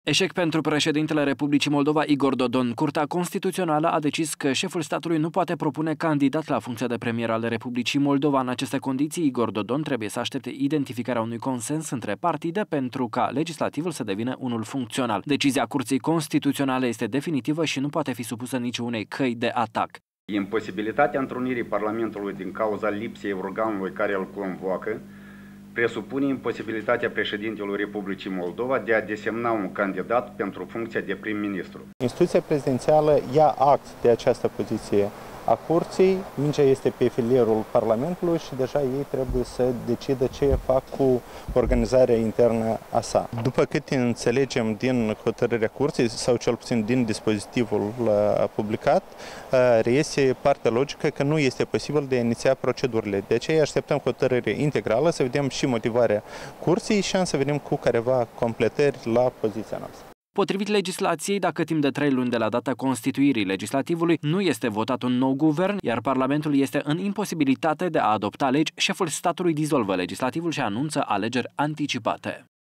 Eșec pentru președintele Republicii Moldova, Igor Dodon. Curtea Constituțională a decis că șeful statului nu poate propune candidat la funcția de premier al Republicii Moldova. În aceste condiții, Igor Dodon trebuie să aștepte identificarea unui consens între partide pentru ca legislativul să devină unul funcțional. Decizia Curții Constituționale este definitivă și nu poate fi supusă niciunei căi de atac. Imposibilitatea întrunirii Parlamentului din cauza lipsei organului care îl convoacă presupune imposibilitatea președintelui Republicii Moldova de a desemna un candidat pentru funcția de prim-ministru. Instituția prezidențială ia act de această poziție a Curții, mingea este pe filierul Parlamentului și deja ei trebuie să decidă ce fac cu organizarea internă a sa. După cât înțelegem din hotărârea Curții, sau cel puțin din dispozitivul publicat, reiese partea logică că nu este posibil de a iniția procedurile. De aceea așteptăm hotărârea integrală, să vedem și motivarea Curții și să venim cu careva completări la poziția noastră. Potrivit legislației, dacă timp de 3 luni de la data constituirii legislativului nu este votat un nou guvern, iar Parlamentul este în imposibilitate de a adopta legi, șeful statului dizolvă legislativul și anunță alegeri anticipate.